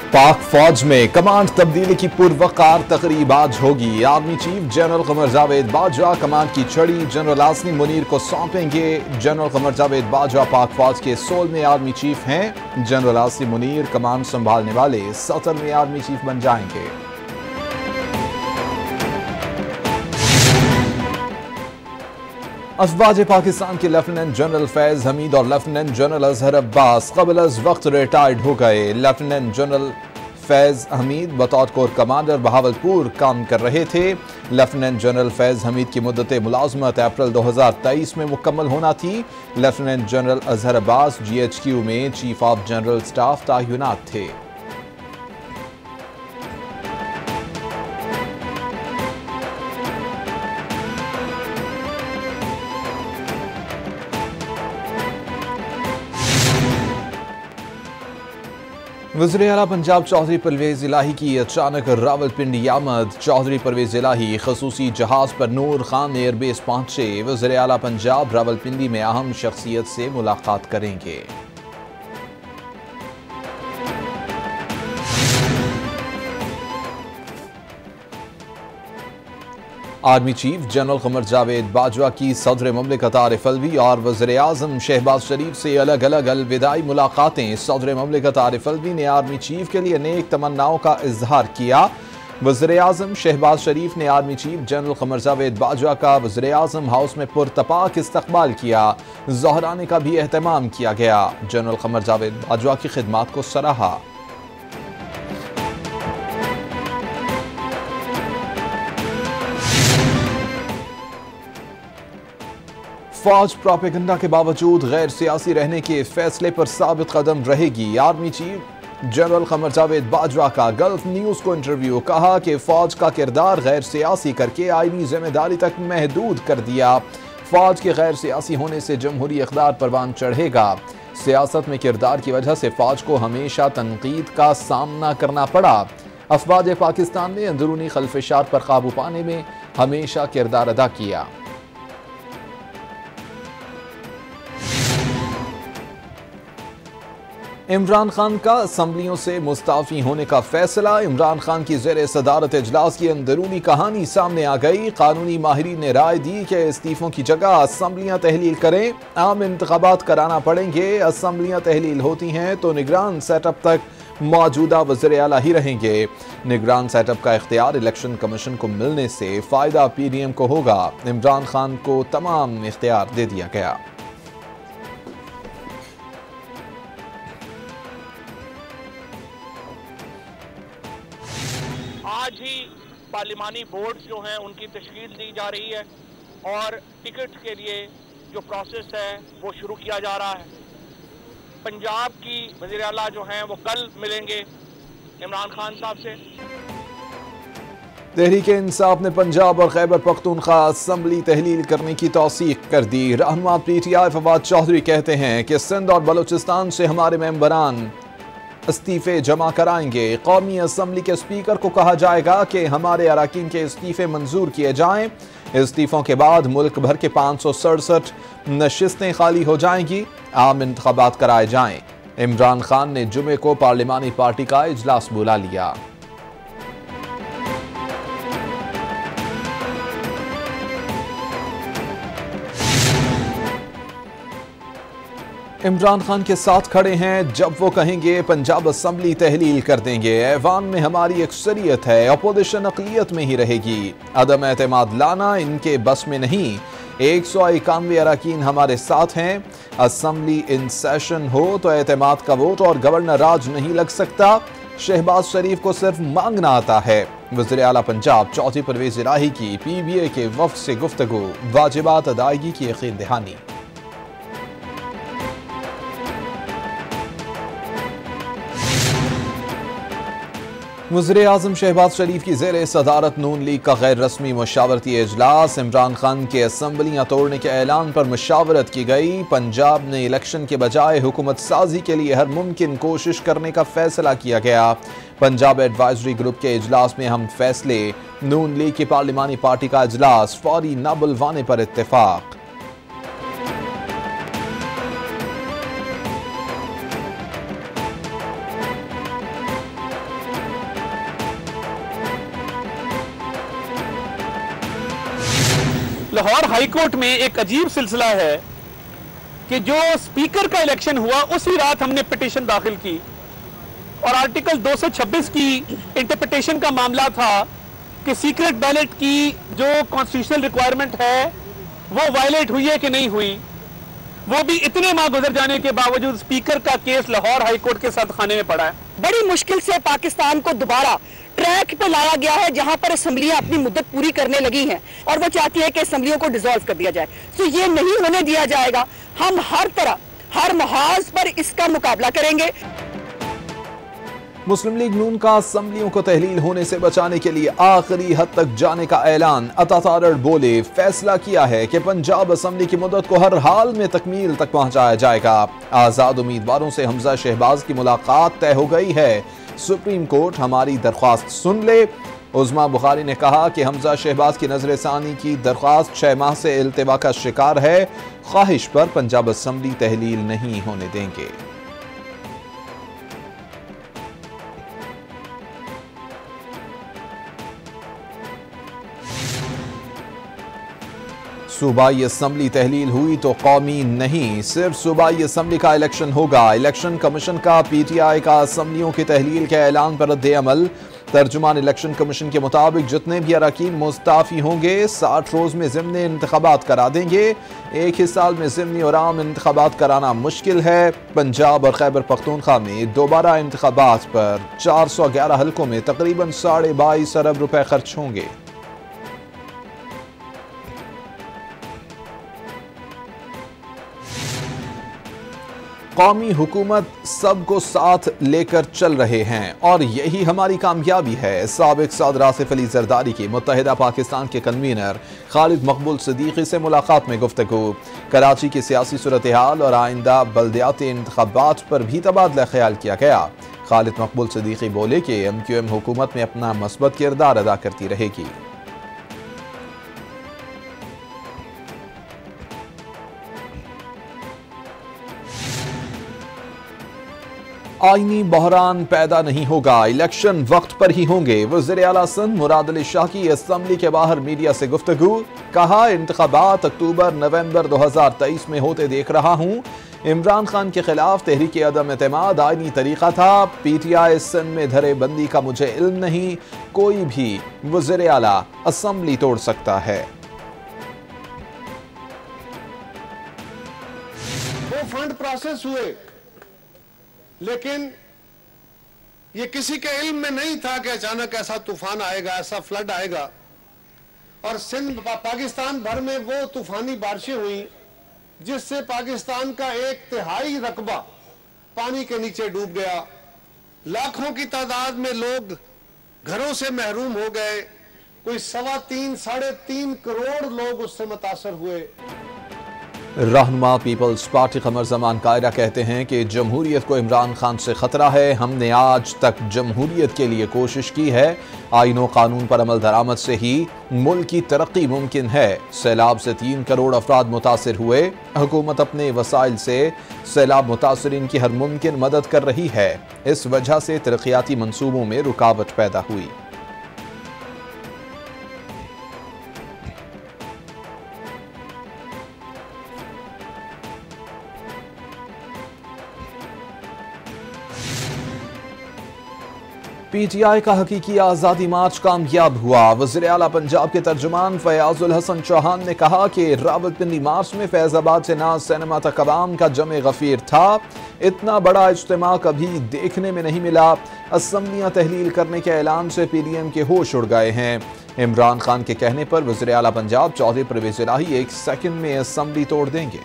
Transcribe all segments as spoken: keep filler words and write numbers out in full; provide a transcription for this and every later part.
पाक फौज में कमांड तब्दीली की पुरवकार तकरीब आज होगी। Army chief general Qamar Javed Bajwa command की छड़ी जनरल आसनी मुनीर को सौंपेंगे। जनरल कमर जावेद बाजवा पाक फौज के सोलहवें आर्मी चीफ हैं। जनरल आसनी मुनीर कमांड संभालने वाले सत्रहवें आर्मी चीफ बन जाएंगे। अफवाज पाकिस्तान के लेफ्टिनेंट जनरल फैज हमीद और लेफ्टिनेंट जनरल अजहर अब्बास कबल अज वक्त रिटायर्ड हो गए। लेफ्टिनेंट जनरल फैज हमीद बतौर कोर कमांडर बहावलपुर काम कर रहे थे। लेफ्टिनेंट जनरल फैज हमीद की मुद्दत मुलाजमत अप्रैल दो हजार तेईस में मुकम्मल होना थी। Lieutenant general Azhar Abbas G H Q में चीफ ऑफ जनरल स्टाफ तैनात थे। वज़ीर आला पंजाब चौधरी परवेज इलाही की अचानक रावलपिंडी आमद। चौधरी परवेज इलाही खसूसी जहाज पर नूर खान एयरबेस पहुंचे। वज़ीर आला पंजाब रावलपिंडी में अहम शख्सियत से मुलाकात करेंगे। Army chief general Qamar Javed Bajwa की सदर ममलिकत आरिफ अलवी और वज़ीर आज़म शहबाज शरीफ से अलग अलग अलविदाई मुलाकातें। सदर ममलिकत आरिफ अलवी ने आर्मी चीफ के लिए नेक तमन्नाओं का इजहार किया। वज़ीर आज़म शहबाज शरीफ ने army chief general Qamar Javed Bajwa का वज़ीर आज़म हाउस में पुरतपाक इस्तकबाल किया। ज़हराने का भी एहतमाम किया गया। जनरल कमर जावेद बाजवा की खिदमात को सराहा। फौज प्रोपेगेंडा के बावजूद गैर सियासी रहने के फैसले पर साबित कदम रहेगी। Army chief general Qamar Javed Bajwa का गल्फ न्यूज को इंटरव्यू। कहा कि फौज का किरदार गैर सियासी करके आईनी जिम्मेदारी तक महदूद कर दिया। फौज के गैर सियासी होने से जमहूरी इक़्तिदार परवान चढ़ेगा। सियासत में किरदार की वजह से फौज को हमेशा तनकीद का सामना करना पड़ा। अफवाज पाकिस्तान ने अंदरूनी खलफिशात पर काबू पाने में हमेशा किरदार अदा किया। इमरान खान का असम्बलियों से मुस्ताफी होने का फैसला। इमरान खान की ज़ेर सदारत इजलास की अंदरूनी कहानी सामने आ गई। कानूनी माहिरीन ने राय दी कि इस्तीफों की जगह असम्बलियाँ तहलील करें। आम इंतखाबात कराना पड़ेंगे। असम्बलियाँ तहलील होती हैं तो निगरान सेटअप तक मौजूदा वज़ीर आला ही रहेंगे। निगरान सेटअप का इख्तियार इलेक्शन कमीशन को मिलने से फ़ायदा पी डी एम को होगा। इमरान खान को तमाम इख्तियार दे दिया गया। आज ही पार्लिमानी बोर्ड जो हैं उनकी तश्कील दी जा रही है और टिकट के लिए जो प्रोसेस है वो शुरू किया जा रहा है। पंजाब की वज़ीर आला जो हैं वो कल मिलेंगे इमरान खान साहब से। तहरीक इंसाफ ने पंजाब और खैबर पख्तूनख्वा असम्बली तहलील करने की तौसीक कर दी। रहनुमा P T I Fawad Chaudhry कहते हैं कि सिंध और बलूचिस्तान से हमारे मेंबरान इस्तीफे जमा कराएंगे। कौमी असम्बली के स्पीकर को कहा जाएगा कि हमारे अरकान के इस्तीफे मंजूर किए जाएं। इस्तीफों के बाद मुल्क भर के पाँच सौ सड़सठ नशिस्तें खाली हो जाएंगी। आम इंतखाबात कराए जाएं। इमरान खान ने जुमे को पार्लिमानी पार्टी का इजलास बुला लिया। इमरान खान के साथ खड़े हैं जब वो कहेंगे पंजाब असम्बली तहलील कर देंगे। ऐवान में हमारी अक्सरियत है, अपोजिशन अक़लियत में ही रहेगी। अदम एतमाद लाना इनके बस में नहीं। एक सौ इक्यानवे अरकान हमारे साथ हैं। असम्बली इन सेशन हो तो एतमाद का वोट और गवर्नर राज नहीं लग सकता। शहबाज शरीफ को सिर्फ मांगना आता है। वज़ीर आला पंजाब चौधरी परवेज इलाही की पी बी ए के वफ़द से गुफ्तगू। वाजिबात अदायगी की यकीन दहानी। वज़ीर आज़म शहबाज शरीफ की ज़ेर सदारत नून लीग का गैर रस्मी मशावरती इजलास। इमरान खान के असम्बलियाँ तोड़ने के ऐलान पर मशावरत की गई। पंजाब ने इलेक्शन के बजाय हुकूमत साजी के लिए हर मुमकिन कोशिश करने का फैसला किया गया। पंजाब एडवाइजरी ग्रुप के इजलास में हम फैसले। नून लीग की पार्लिमानी पार्टी का इजलास फौरी न बुलवाने पर इत्तेफाक। लाहौर हाई कोर्ट में एक अजीब सिलसिला है कि जो स्पीकर का इलेक्शन हुआ उसी रात हमने पिटीशन दाखिल की और आर्टिकल दो सौ छब्बीस की इंटरप्रिटेशन का मामला था कि सीक्रेट बैलेट की जो कॉन्स्टिट्यूशनल रिक्वायरमेंट है वो वायलेट हुई है कि नहीं हुई, वो भी इतने माह गुजर जाने के बावजूद स्पीकर का केस लाहौर हाई कोर्ट के साथ खाने में पड़ा है। बड़ी मुश्किल से पाकिस्तान को दोबारा ट्रैक पे लाया गया है जहां पर असेंबलियां अपनी मुद्दत पूरी करने लगी हैं और वो चाहती है कि असेंबलियों को डिसॉल्व कर दिया जाए। तो ये नहीं होने दिया जाएगा। हम हर तरह हर महाज पर इसका मुकाबला करेंगे। मुस्लिम लीग नून का असम्बलियों को तहलील होने से बचाने के लिए आखिरी हद तक जाने का ऐलान। अता तारड़ बोले, फैसला किया है कि पंजाब असम्बली की मुद्दत को हर हाल में तकमील तक पहुंचाया जाएगा। आजाद उम्मीदवारों से हमजा शहबाज की मुलाकात तय हो गई है। सुप्रीम कोर्ट हमारी दरख्वास्त सुन ले। उज़मा बुखारी ने कहा कि हमजा शहबाज की नजर सानी की दरख्वास्त छह माह से इल्तिवा का शिकार है। ख्वाहिश पर पंजाब असम्बली तहलील नहीं होने देंगे। सूबाई असम्बली तहलील हुई तो कौमी नहीं, सिर्फ सूबाई असम्बली का इलेक्शन होगा। इलेक्शन कमीशन का पीटीआई का असम्बलियों की तहलील के ऐलान पर रद्द अमल। तर्जुमान इलेक्शन कमीशन के मुताबिक जितने भी अरकान मुस्ताफी होंगे साठ रोज में ज़िमनी इंतखाबात करा देंगे। एक ही साल में ज़िमनी और आम इंतखाबात कराना मुश्किल है। पंजाब और खैबर पख्तूनख्वा में दोबारा इंतखाबात पर चार सौ ग्यारह हल्कों में तकरीबन साढ़े बाईस अरब रुपए खर्च होंगे। कौमी हुकूमत सबको साथ लेकर चल रहे हैं और यही हमारी कामयाबी है। साबिक सदर आसिफ अली जरदारी की मुत्तहिदा पाकिस्तान के कन्वीनर खालिद मकबूल सिद्दीकी से मुलाकात में गुफ्तगू। कराची की सियासी सूरत हाल और आइंदा बल्दियाती इंतखाबात पर भी तबादला ख्याल किया गया। खालिद मकबूल सिद्दीकी बोले कि एम क्यू एम हुकूमत में अपना मस्बत किरदार अदा करती रहेगी। आईनी बहरान पैदा नहीं होगा, इलेक्शन वक्त पर ही होंगे। वज़ीर आला सिंध मुराद अली शाह की असम्बली के बाहर मीडिया से गुफ्तगू। कहा, इंतखाबात अक्टूबर नवंबर दो हजार तेईस में होते देख रहा हूँ। इमरान खान के खिलाफ तहरीक अदम एतमाद आईनी तरीका था। पीटीआई सिंध में धरे बंदी का मुझे इल्म नहीं। कोई भी वज़ीर आला असम्बली तोड़ सकता है। वो फंड प्रोसेस हुए लेकिन ये किसी के इल्म में नहीं था कि अचानक ऐसा तूफान आएगा, ऐसा फ्लड आएगा। और सिंध पा, पाकिस्तान भर में वो तूफानी बारिशें हुई जिससे पाकिस्तान का एक तिहाई रकबा पानी के नीचे डूब गया। लाखों की तादाद में लोग घरों से महरूम हो गए। कोई सवा तीन साढ़े तीन करोड़ लोग उससे मुतासर हुए। रहनुमा पीपल्स पार्टी कमर जमान कायरा कहते हैं कि जमहूरियत को इमरान खान से खतरा है। हमने आज तक जमहूरियत के लिए कोशिश की है। आईन व कानून पर अमल दरामद से ही मुल्क की तरक्की मुमकिन है। सैलाब से तीन करोड़ अफराद मुतासिर हुए। हुकूमत अपने वसाइल से सैलाब मुतासरीन की हर मुमकिन मदद कर रही है। इस वजह से तरक्याती मंसूबों में रुकावट पैदा हुई। पीटीआई का हकीकी आज़ादी मार्च कामयाब हुआ। वज़ीर आला पंजाब के तर्जुमान फयाजुल हसन चौहान ने कहा कि रावलपिंडी मार्च में फैजाबाद से नाज सिनेमा तक अवाम का जमे गफीर था। इतना बड़ा इज्तिमा कभी देखने में नहीं मिला। असम्बलियाँ तहलील करने के ऐलान से पी डी एम के होश उड़ गए हैं। इमरान खान के कहने पर वज़ीर आला पंजाब चौधरी परवेज़ इलाही एक सेकंड में असम्बली तोड़ देंगे।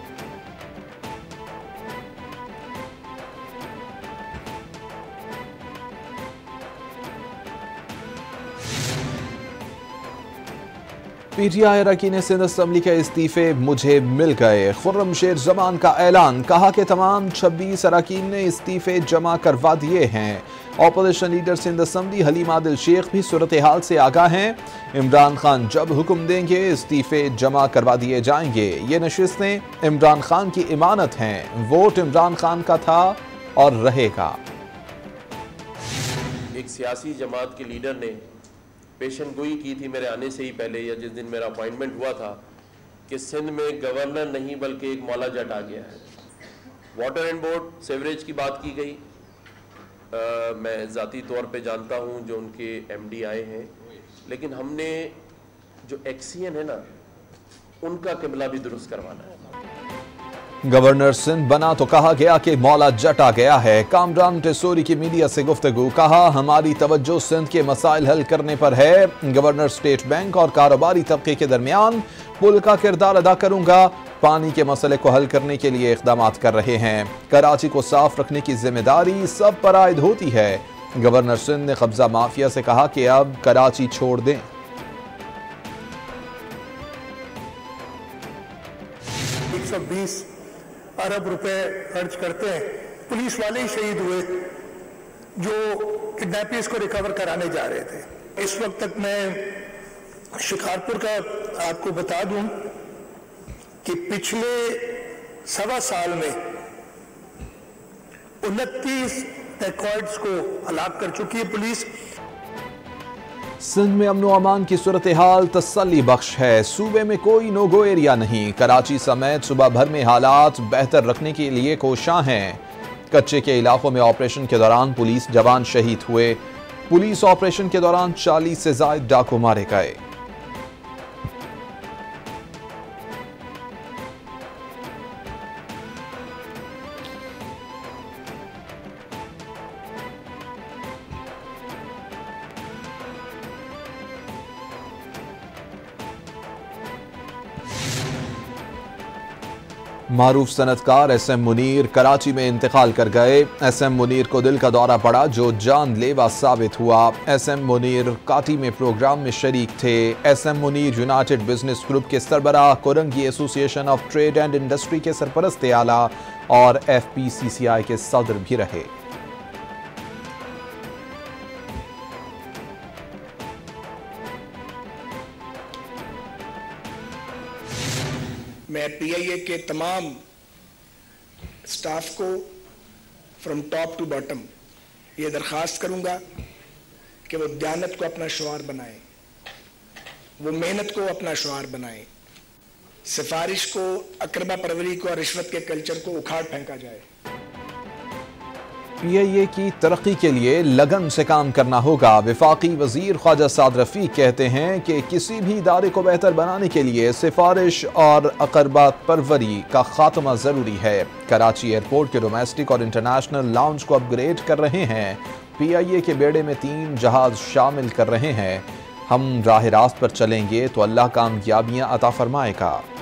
पीटीआई अरकान सिंध असम्बली के इस्तीफे मुझे मिल गए। खुर्रम शेर जमान का ऐलान। कहा कि तमाम छब्बीस अरकान ने इस्तीफे जमा करवा दिए हैं। Opposition leader Sindh assembly Haleem Adil Sheikh भी सूरत हाल से आगाह हैं। इमरान खान जब हुक्म देंगे इस्तीफे जमा करवा दिए जाएंगे। ये नशिस्तें इमरान खान की इमानत हैं। वोट इमरान खान का था और रहेगा। एक सियासी जमात के लीडर ने पेशन गोई की थी मेरे आने से ही पहले या जिस दिन मेरा अपॉइंटमेंट हुआ था कि सिंध में गवर्नर नहीं बल्कि एक मौला जट आ गया है। वाटर एंड बोर्ड सेवरेज की बात की गई। आ, मैं ज़ाती तौर पे जानता हूँ जो उनके एमडी आए हैं, लेकिन हमने जो एक्सीएन है ना उनका किबला भी दुरुस्त करवाना है। गवर्नर सिंध बना तो कहा गया कि मौला जट आ गया है। कामरान टेसोरी की मीडिया से गुफ्तगू, कहा हमारी तवज्जो सिंध के मसाइल हल करने पर है। गवर्नर स्टेट बैंक और कारोबारी तबके के दरमियान पुल का किरदार अदा करूंगा। पानी के मसले को हल करने के लिए इक़दाम कर रहे हैं। कराची को साफ रखने की जिम्मेदारी सब पर आयद होती है। गवर्नर सिंध ने कब्जा माफिया से कहा कि अब कराची छोड़ दें। एक सौ बीस अरब रुपए खर्च करते हैं, पुलिस वाले ही शहीद हुए जो किडनैपर्स को रिकवर कराने जा रहे थे। इस वक्त तक मैं शिकारपुर का आपको बता दूं कि पिछले सवा साल में उनतीस रिकॉर्ड्स को हलाक कर चुकी है पुलिस। सिंध में अमन व अमान की सूरत हाल तसल्ली बख्श है। सूबे में कोई नो गो एरिया नहीं। कराची समेत सूबा भर में हालात बेहतर रखने के लिए कोशां हैं। कच्चे के इलाकों में ऑपरेशन के दौरान पुलिस जवान शहीद हुए। पुलिस ऑपरेशन के दौरान चालीस से ज्यादा डाकू मारे गए। मारूफ सनतकार एस एम मुनीर कराची में इंतकाल कर गए। एस एम मुनीर को दिल का दौरा पड़ा जो जानलेवा साबित हुआ। एस एम मुनीर काटी में प्रोग्राम में शरीक थे। S M Munir United business group के सरबराह, Korangi association of trade and industry के सरपरस्त आला और एफ पी सी सी आई के सदर भी रहे। मैं पीआईए के तमाम स्टाफ को फ्रॉम टॉप टू बॉटम ये दरख्वास्त करूंगा कि वो दयानत को अपना शुआर बनाएं, वो मेहनत को अपना शुआर बनाएं, सिफारिश को, अकरबा परवरी को और रिश्वत के कल्चर को उखाड़ फेंका जाए। पीआईए की तरक्की के लिए लगन से काम करना होगा। वफाकी वजीर ख्वाजा साद रफीक कहते हैं कि किसी भी इदारे को बेहतर बनाने के लिए सिफारिश और अकरबा परवरी का खात्मा जरूरी है। कराची एयरपोर्ट के डोमेस्टिक और इंटरनेशनल लाउंज को अपग्रेड कर रहे हैं। पीआईए के बेड़े में तीन जहाज शामिल कर रहे हैं। हम राह रास्त पर चलेंगे तो अल्लाह कामयाबियां अता फरमाएगा।